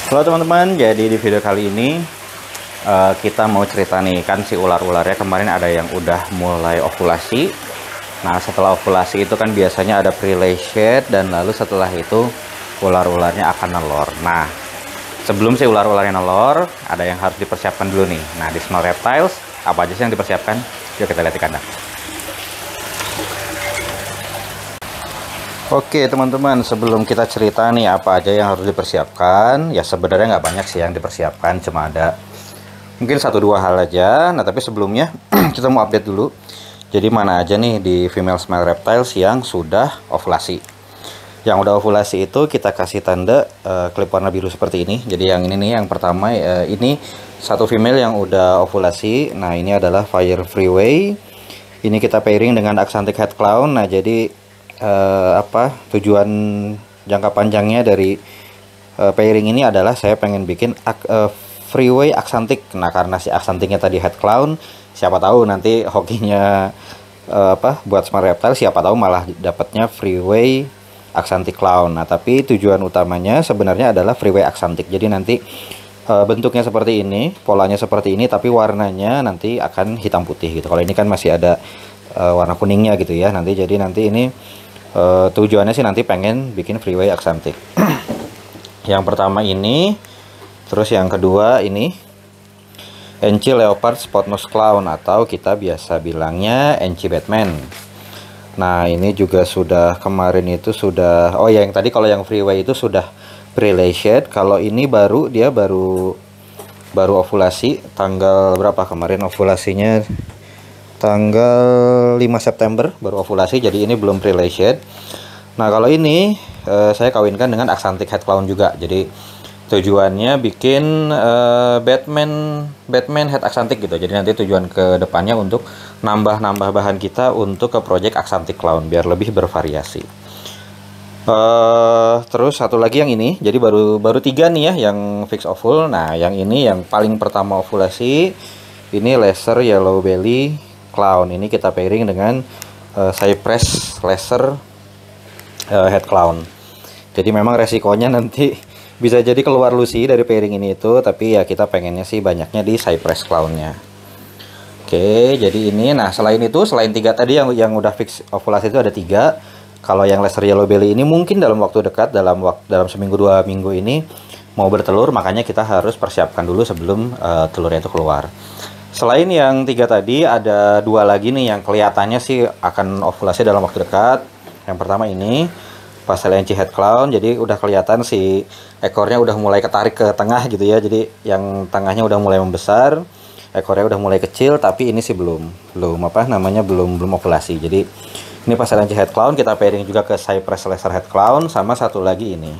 Halo teman-teman, jadi di video kali ini kita mau cerita nih, kan si ular-ularnya kemarin ada yang udah mulai ovulasi. Nah, setelah ovulasi itu kan biasanya ada pre-lay dan lalu setelah itu ular-ularnya akan nelor. Nah, sebelum si ular-ularnya nelor, ada yang harus dipersiapkan dulu nih. Nah, di Smell Reptiles, apa aja sih yang dipersiapkan? Yuk kita lihat di kandang. Oke teman-teman, sebelum kita cerita nih apa aja yang harus dipersiapkan, ya sebenarnya nggak banyak sih yang dipersiapkan, cuma ada mungkin 1-2 hal aja. Nah tapi sebelumnya kita mau update dulu. Jadi mana aja nih di Female Smell Reptiles yang sudah ovulasi. Yang udah ovulasi itu kita kasih tanda klip warna biru seperti ini. Jadi yang ini nih, yang pertama ini satu female yang udah ovulasi. Nah ini adalah Fire Freeway. Ini kita pairing dengan Axanthic Head Clown. Nah jadi tujuan jangka panjangnya dari pairing ini adalah saya pengen bikin freeway Axanthic. Nah karena si Axanthicnya tadi head clown, siapa tahu nanti hokinya buat Smell Reptile, siapa tahu malah dapatnya freeway Axanthic clown. Nah tapi tujuan utamanya sebenarnya adalah freeway Axanthic. Jadi nanti bentuknya seperti ini, polanya seperti ini, tapi warnanya nanti akan hitam putih gitu. Kalau ini kan masih ada warna kuningnya gitu ya. Nanti ini tujuannya sih nanti pengen bikin freeway Axanthic. Yang pertama ini, terus yang kedua ini Enchi Leopard Spotnose Clown atau kita biasa bilangnya Enchi Batman. Nah ini juga sudah kemarin itu sudah, oh ya yang tadi kalau yang freeway itu sudah pre-lay shed. Kalau ini dia baru ovulasi tanggal berapa kemarin ovulasinya? Tanggal 5 September baru ovulasi, jadi ini belum pre-lay shed. Nah kalau ini saya kawinkan dengan Axanthic Head Clown juga. Jadi tujuannya bikin Batman Head Axanthic gitu. Jadi nanti tujuan ke depannya untuk nambah bahan kita untuk ke project Axanthic Clown biar lebih bervariasi. Terus satu lagi yang ini, jadi baru 3 nih ya yang fix ovul. Nah yang ini yang paling pertama ovulasi, ini Laser Yellow Belly Clown. Ini kita pairing dengan Cypress Laser Head Clown. Jadi memang resikonya nanti bisa jadi keluar Lucy dari pairing ini itu, tapi ya kita pengennya sih banyaknya di Cypress Clownnya. Oke, jadi ini. Nah selain 3 tadi yang udah fix ovulasi itu ada 3. Kalau yang Laser Yellow Belly ini mungkin dalam waktu dekat, dalam seminggu 2 minggu ini mau bertelur, makanya kita harus persiapkan dulu sebelum telurnya itu keluar. Selain yang 3 tadi, ada 2 lagi nih yang kelihatannya sih akan ovulasi dalam waktu dekat. Yang pertama ini Pastel Enchi Head Clown. Jadi udah kelihatan si ekornya udah mulai ketarik ke tengah gitu ya. Jadi yang tengahnya udah mulai membesar, ekornya udah mulai kecil, tapi ini sih belum ovulasi. Jadi ini Pastel Enchi Head Clown kita pairing juga ke Cypress Laser Head Clown, sama satu lagi ini.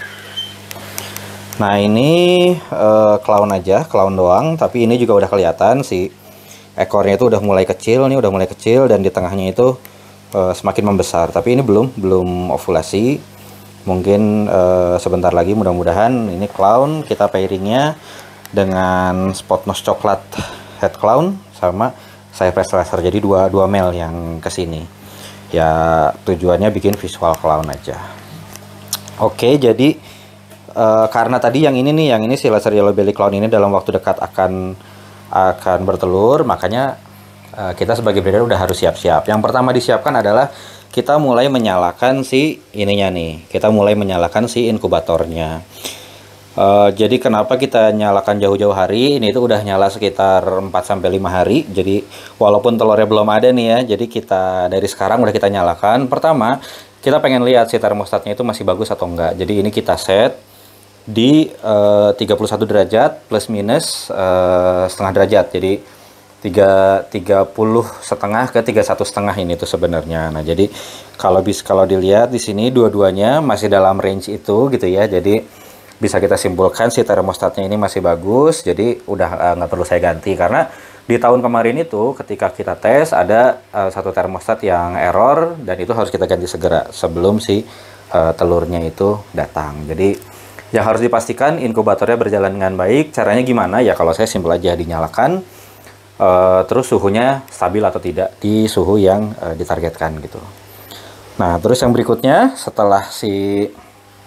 Nah ini clown aja, clown doang, tapi ini juga udah kelihatan si ekornya itu udah mulai kecil nih, dan di tengahnya itu semakin membesar. Tapi ini belum ovulasi. Mungkin sebentar lagi, mudah-mudahan. Ini clown kita pairingnya dengan Spotnose Coklat Head Clown sama Cypress Laser. Jadi dua male yang kesini. Ya tujuannya bikin visual clown aja. Oke, jadi karena tadi yang ini si Laser Yellow Belly Clown ini dalam waktu dekat akan bertelur, makanya kita sebagai breeder udah harus siap-siap. Yang pertama disiapkan adalah kita mulai menyalakan si ininya nih. Kita mulai menyalakan si inkubatornya. Jadi kenapa kita nyalakan jauh-jauh hari? Ini itu udah nyala sekitar 4-5 hari. Jadi walaupun telurnya belum ada nih ya, jadi kita dari sekarang udah kita nyalakan. Pertama, kita pengen lihat si termostatnya itu masih bagus atau enggak. Jadi ini kita set di 31 derajat plus minus setengah derajat. Jadi 30,5 ke 31,5 ini tuh sebenarnya. Nah jadi kalau dilihat di sini dua-duanya masih dalam range itu gitu ya. Jadi bisa kita simpulkan si termostatnya ini masih bagus. Jadi udah nggak perlu saya ganti, karena di tahun kemarin itu ketika kita tes ada satu termostat yang error, dan itu harus kita ganti segera sebelum si telurnya itu datang. Jadi yang harus dipastikan inkubatornya berjalan dengan baik. Caranya gimana? Ya kalau saya simpel aja, dinyalakan, terus suhunya stabil atau tidak di suhu yang ditargetkan gitu. Nah terus yang berikutnya, setelah si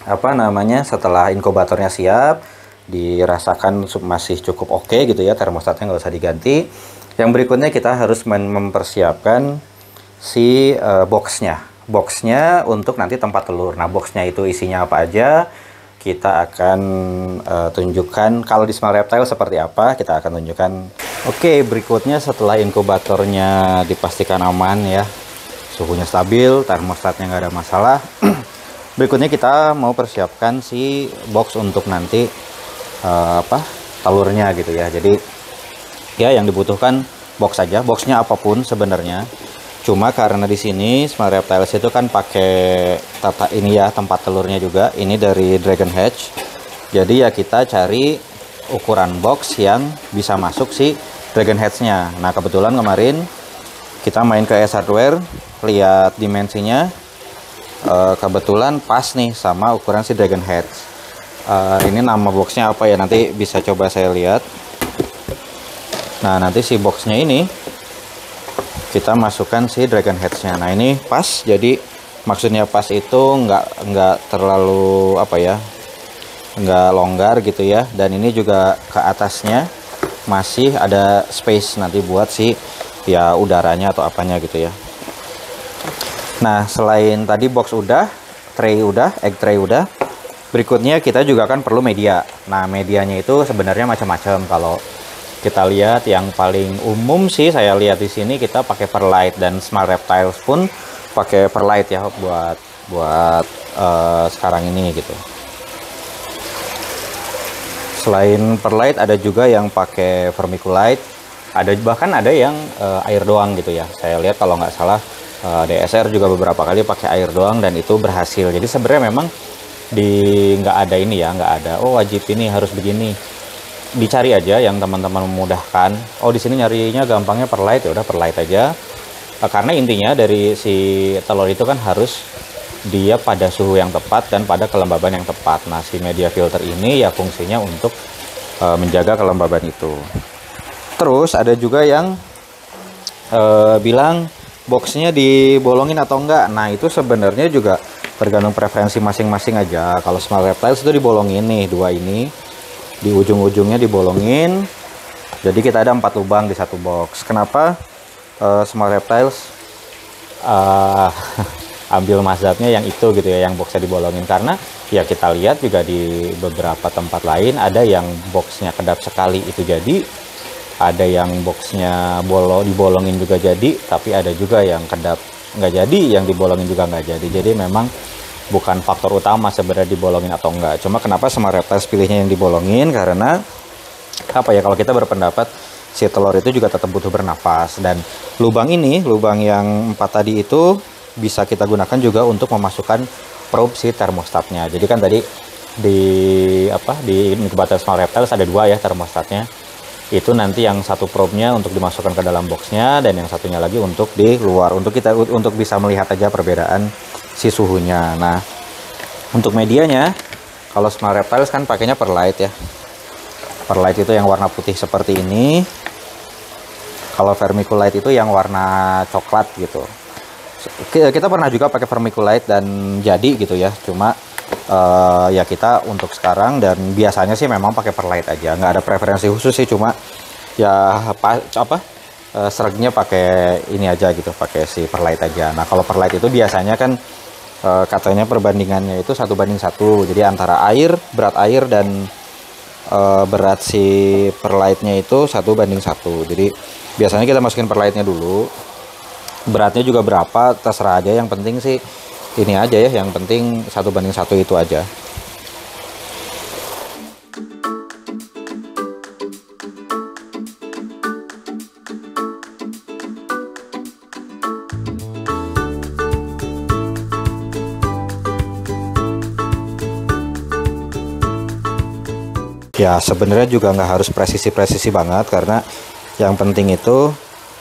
apa namanya, setelah inkubatornya siap, dirasakan masih cukup oke gitu ya, termostatnya nggak usah diganti. Yang berikutnya kita harus mempersiapkan si boxnya untuk nanti tempat telur. Nah, boxnya itu isinya apa aja, kita akan tunjukkan. Kalau di Small Reptile seperti apa, kita akan tunjukkan. Oke, berikutnya setelah inkubatornya dipastikan aman ya, suhunya stabil, termostatnya nggak ada masalah. Berikutnya kita mau persiapkan si box untuk nanti telurnya gitu ya. Jadi ya yang dibutuhkan box saja, boxnya apapun sebenarnya. Cuma karena di sini Small Reptiles itu kan pakai ini ya, tempat telurnya juga. Ini dari Dragon Hatch. Jadi ya kita cari ukuran box yang bisa masuk si Dragon Hatch-nya. Nah, kebetulan kemarin kita main ke S Hardware, lihat dimensinya. Kebetulan pas nih sama ukuran si Dragon Hatch. Ini nama boxnya apa ya, nanti bisa coba saya lihat. Nah, nanti si boxnya ini kita masukkan si Dragon Hatch-nya. Nah, ini pas, jadi maksudnya pas itu nggak terlalu nggak longgar gitu ya. Dan ini juga ke atasnya masih ada space nanti buat si ya udaranya atau apanya gitu ya. Nah, selain tadi box udah, tray udah, egg tray udah, berikutnya kita juga kan perlu media. Nah, medianya itu sebenarnya macam-macam. Kalau kita lihat yang paling umum sih saya lihat di sini kita pakai perlite, dan Small Reptiles pun pakai perlite ya buat sekarang ini gitu. Selain perlite ada juga yang pakai vermiculite, bahkan ada yang air doang gitu ya. Saya lihat kalau nggak salah DSR juga beberapa kali pakai air doang dan itu berhasil. Jadi sebenarnya memang nggak ada ini ya, nggak ada oh wajib ini harus begini. Dicari aja yang teman-teman memudahkan. Oh, di sini nyarinya gampangnya perlite, ya udah perlite aja. Karena intinya dari si telur itu kan harus dia pada suhu yang tepat dan pada kelembaban yang tepat. Nah, si media filter ini ya fungsinya untuk menjaga kelembaban itu. Terus ada juga yang bilang boxnya dibolongin atau enggak. Nah, itu sebenarnya juga tergantung preferensi masing-masing aja. Kalau Small Reptiles itu dibolongin nih, dua ini di ujung-ujungnya dibolongin. Jadi kita ada 4 lubang di satu box. Kenapa Small Reptiles ambil mazhabnya yang itu gitu ya, yang boxnya dibolongin? Karena ya kita lihat juga di beberapa tempat lain ada yang boxnya kedap sekali itu jadi, ada yang boxnya dibolongin juga jadi, tapi ada juga yang kedap nggak jadi, yang dibolongin juga nggak jadi. Jadi memang bukan faktor utama sebenarnya dibolongin atau enggak. Cuma kenapa Small Reptiles pilihnya yang dibolongin, karena kalau kita berpendapat si telur itu juga tetap butuh bernafas. Dan lubang yang 4 tadi itu bisa kita gunakan juga untuk memasukkan probe si termostatnya. Jadi kan tadi di inkubator Small Reptiles ada 2 ya termostatnya. Itu nanti yang satu probe-nya untuk dimasukkan ke dalam boxnya, dan yang satunya lagi untuk di luar, untuk bisa melihat aja perbedaan si suhunya. Nah, untuk medianya kalau Small Reptiles kan pakainya perlite ya. Perlite itu yang warna putih seperti ini. Kalau vermiculite itu yang warna coklat gitu. Kita pernah juga pakai vermiculite dan jadi gitu ya. Cuma ya kita untuk sekarang dan biasanya sih memang pakai perlite aja, nggak ada preferensi khusus sih. Cuma ya seregnya pakai ini aja gitu, pakai si perlite aja. Nah, kalau perlite itu biasanya kan katanya perbandingannya itu 1:1, jadi antara berat air dan berat si perlite-nya itu 1:1. Jadi biasanya kita masukin perlite-nya dulu, beratnya juga berapa terserah aja, yang penting sih ini aja ya, yang penting 1:1 itu aja. Ya sebenarnya juga nggak harus presisi banget, karena yang penting itu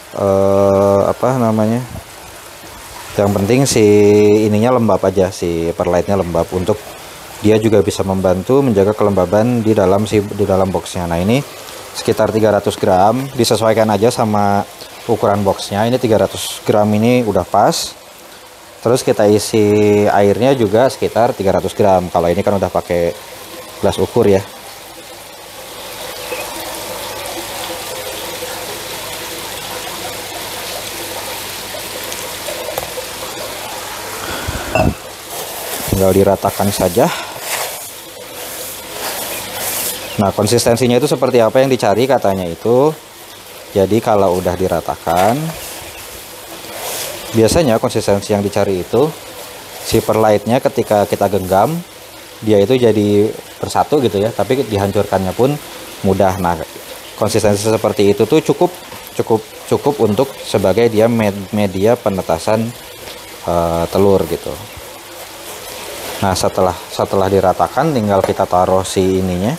yang penting si ininya lembab aja, si perlite-nya lembab, untuk dia juga bisa membantu menjaga kelembaban di dalam boxnya. Nah, ini sekitar 300 gram, disesuaikan aja sama ukuran boxnya. Ini 300 gram ini udah pas. Terus kita isi airnya juga sekitar 300 gram. Kalau ini kan udah pakai gelas ukur ya. Tinggal diratakan saja. Nah, konsistensinya itu seperti apa yang dicari katanya itu. Jadi kalau udah diratakan, biasanya konsistensi yang dicari itu si perlaitnya ketika kita genggam dia itu jadi bersatu gitu ya, tapi dihancurkannya pun mudah. Nah, konsistensi seperti itu tuh cukup untuk sebagai dia media penetasan telur gitu. Nah, setelah diratakan tinggal kita taruh si ininya,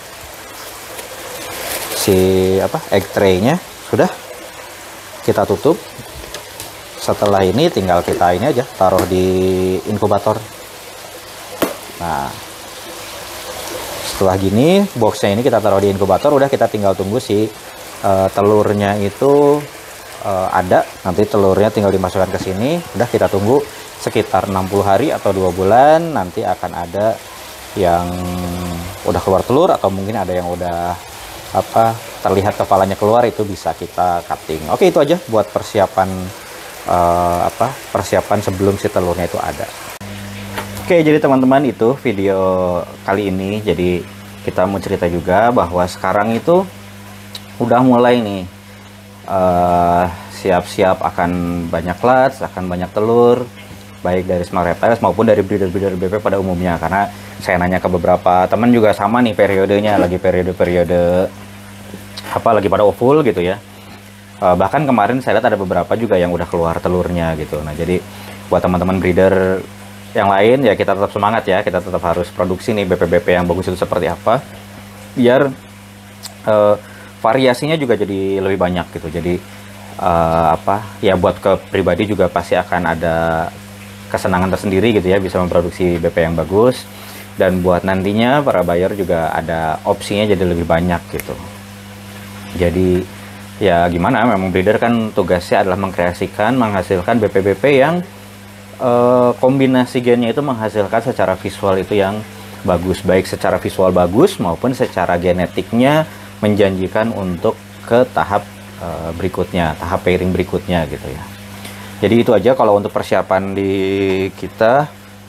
egg tray-nya, sudah kita tutup. Setelah ini tinggal kita ini aja taruh di inkubator. Nah, setelah gini boxnya ini kita taruh di inkubator, udah kita tinggal tunggu si telurnya itu ada. Nanti telurnya tinggal dimasukkan ke sini, udah kita tunggu sekitar 60 hari atau 2 bulan, nanti akan ada yang udah keluar telur atau mungkin ada yang udah terlihat kepalanya keluar, itu bisa kita cutting. Oke, itu aja buat persiapan persiapan sebelum si telurnya itu ada. Oke, jadi teman-teman, itu video kali ini. Jadi kita mau cerita juga bahwa sekarang itu udah mulai nih siap-siap akan banyak clutch, akan banyak telur, baik dari Smart Reptiles maupun dari breeder-breeder BP pada umumnya. Karena saya nanya ke beberapa teman juga sama nih periodenya, lagi periode lagi pada ovul gitu ya. Bahkan kemarin saya lihat ada beberapa juga yang udah keluar telurnya gitu. Nah, jadi buat teman-teman breeder yang lain ya, kita tetap semangat ya, kita tetap harus produksi nih BP-BP yang bagus itu seperti apa, biar variasinya juga jadi lebih banyak gitu. Jadi ya buat ke pribadi juga pasti akan ada kesenangan tersendiri gitu ya, bisa memproduksi BP yang bagus, dan buat nantinya para buyer juga ada opsinya jadi lebih banyak gitu. Jadi ya gimana, memang breeder kan tugasnya adalah menghasilkan BP-BP yang kombinasi gennya itu menghasilkan secara visual itu yang bagus, baik secara visual bagus maupun secara genetiknya menjanjikan untuk ke tahap berikutnya, tahap pairing berikutnya gitu ya. Jadi itu aja kalau untuk persiapan di kita,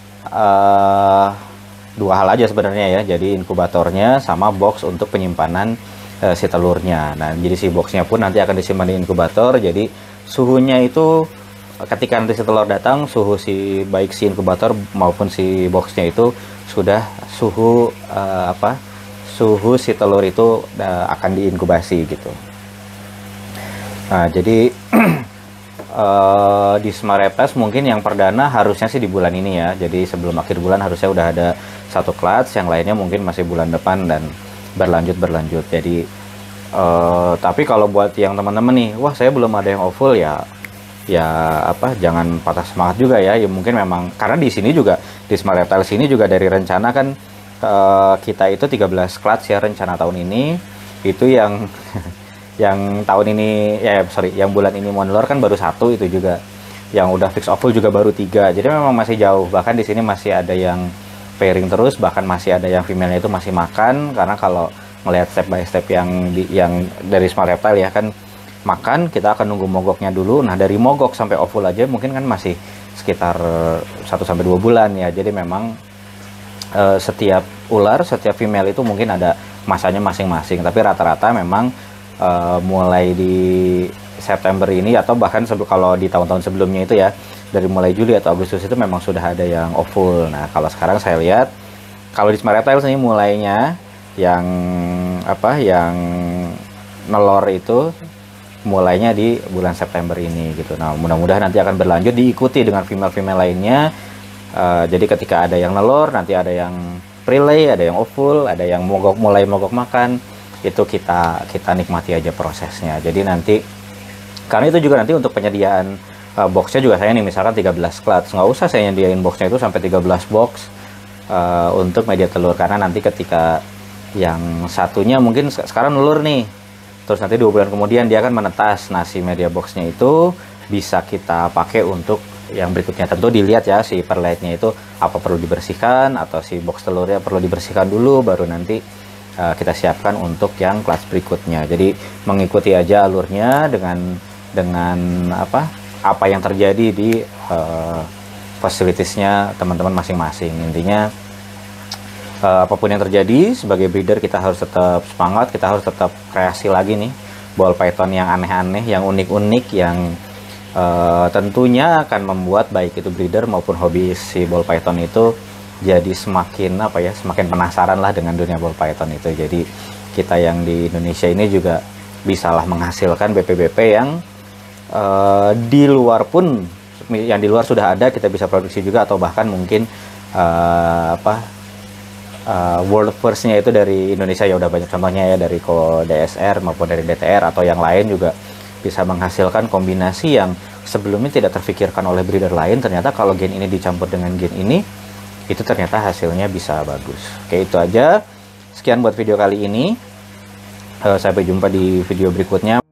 dua hal aja sebenarnya ya. Jadi inkubatornya sama box untuk penyimpanan si telurnya. Nah, jadi si boxnya pun nanti akan disimpan di inkubator. Jadi suhunya itu ketika nanti si telur datang, suhu baik si inkubator maupun si boxnya itu sudah suhu suhu si telur itu akan diinkubasi gitu. Nah, jadi di Smart Reptiles mungkin yang perdana harusnya sih di bulan ini ya. Jadi sebelum akhir bulan harusnya udah ada satu clutch, yang lainnya mungkin masih bulan depan dan berlanjut. Jadi tapi kalau buat yang teman-teman nih, wah saya belum ada yang ovul ya jangan patah semangat juga ya. Ya mungkin memang karena di sini juga di Smart Reptiles ini juga dari rencana kan kita itu 13 clutch ya rencana tahun ini. Itu yang yang tahun ini yang bulan ini mau nelur kan baru satu, itu juga yang udah fix ovul juga baru 3. Jadi memang masih jauh, bahkan di sini masih ada yang pairing terus, bahkan masih ada yang female itu masih makan. Karena kalau melihat step by step yang dari Smart Reptile ya kan, makan kita akan nunggu mogoknya dulu. Nah, dari mogok sampai ovul aja mungkin kan masih sekitar 1-2 bulan ya. Jadi memang setiap ular, setiap female itu mungkin ada masanya masing-masing, tapi rata-rata memang mulai di September ini atau bahkan kalau di tahun-tahun sebelumnya itu ya, dari mulai Juli atau Agustus itu memang sudah ada yang ovul. Nah, kalau sekarang saya lihat kalau di Smart Reptiles ini mulainya yang nelor itu mulainya di bulan September ini gitu. Nah, mudah-mudahan nanti akan berlanjut diikuti dengan female-female lainnya. Jadi ketika ada yang nelor, nanti ada yang prelay, ada yang ovul, ada yang mulai mogok makan. Itu kita nikmati aja prosesnya. Jadi nanti karena itu juga nanti untuk penyediaan boxnya juga saya nih misalkan 13 clutch, nggak usah saya nyediain boxnya itu sampai 13 box untuk media telur, karena nanti ketika yang satunya mungkin sekarang nelur nih, terus nanti 2 bulan kemudian dia akan menetas. Nah, si media boxnya itu bisa kita pakai untuk yang berikutnya. Tentu dilihat ya si perletnya itu apa perlu dibersihkan, atau si box telurnya perlu dibersihkan dulu, baru nanti kita siapkan untuk yang kelas berikutnya. Jadi mengikuti aja alurnya dengan apa yang terjadi di fasilitiesnya teman-teman masing-masing. Intinya apapun yang terjadi sebagai breeder, kita harus tetap semangat, kita harus tetap kreasi lagi nih ball python yang aneh-aneh, yang unik-unik, yang tentunya akan membuat baik itu breeder maupun hobi si ball python itu jadi semakin semakin penasaran lah dengan dunia ball python itu. Jadi kita yang di Indonesia ini juga bisalah menghasilkan BP-BP yang di luar pun, yang di luar sudah ada, kita bisa produksi juga, atau bahkan mungkin world first-nya itu dari Indonesia ya udah banyak contohnya ya, dari DSR maupun dari DTR atau yang lain juga bisa menghasilkan kombinasi yang sebelumnya tidak terfikirkan oleh breeder lain. Ternyata kalau gen ini dicampur dengan gen ini, itu ternyata hasilnya bisa bagus. Oke, itu aja. Sekian buat video kali ini. Sampai jumpa di video berikutnya.